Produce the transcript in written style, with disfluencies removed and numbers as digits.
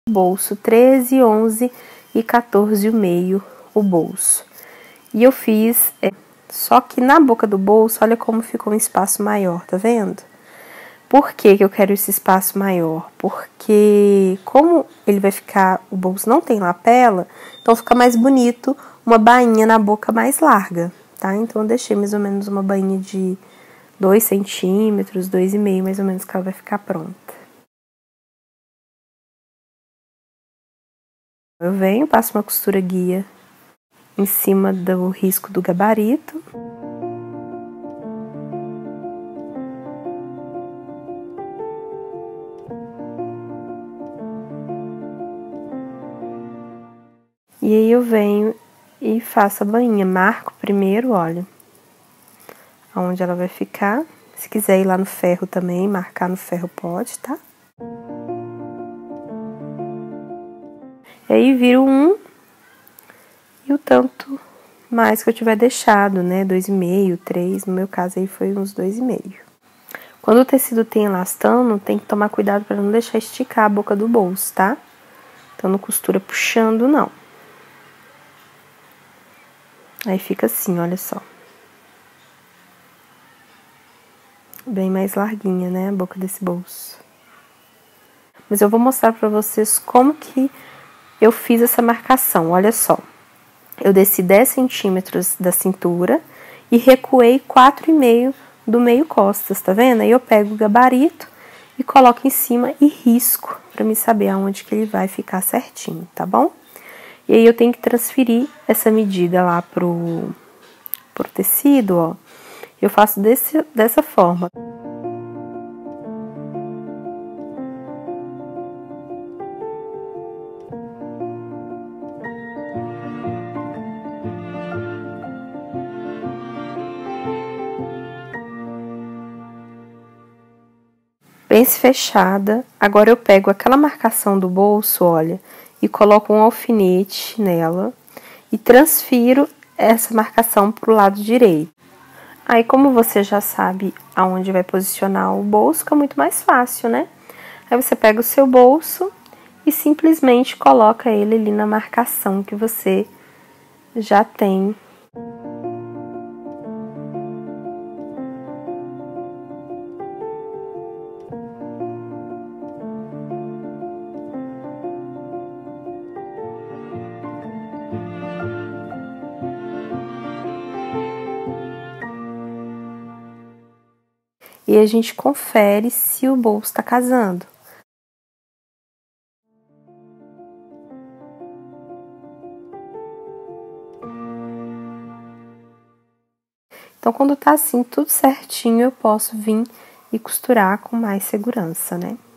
bolso 13, 11 e 14,5 o bolso. E eu fiz, só que na boca do bolso, olha como ficou um espaço maior, tá vendo? Por que que eu quero esse espaço maior? Porque como ele vai ficar, o bolso não tem lapela, então fica mais bonito uma bainha na boca mais larga, tá? Então eu deixei mais ou menos uma bainha de 2 centímetros, 2,5 mais ou menos, que ela vai ficar pronta. Eu venho, passo uma costura guia em cima do risco do gabarito. E aí eu venho e faço a bainha. Marco primeiro, olha, aonde ela vai ficar. Se quiser ir lá no ferro também, marcar no ferro pode, tá? E aí viro um e o tanto mais que eu tiver deixado, né? 2,5, 3, no meu caso aí foi uns 2,5. Quando o tecido tem elastano, tem que tomar cuidado para não deixar esticar a boca do bolso, tá? Então não costura puxando, não. Aí fica assim, olha só. Bem mais larguinha, né, a boca desse bolso. Mas eu vou mostrar pra vocês como que eu fiz essa marcação, olha só. Eu desci 10 centímetros da cintura e recuei 4,5 do meio costas, tá vendo? Aí eu pego o gabarito e coloco em cima e risco, pra me saber aonde que ele vai ficar certinho, tá bom? E aí eu tenho que transferir essa medida lá pro tecido, ó. Eu faço dessa forma. Pence fechada. Agora eu pego aquela marcação do bolso, olha, e coloco um alfinete nela e transfiro essa marcação pro lado direito. Aí, como você já sabe aonde vai posicionar o bolso, fica muito mais fácil, né? Aí você pega o seu bolso e simplesmente coloca ele ali na marcação que você já tem. E a gente confere se o bolso tá casando. Então, quando tá assim, tudo certinho, eu posso vir e costurar com mais segurança, né?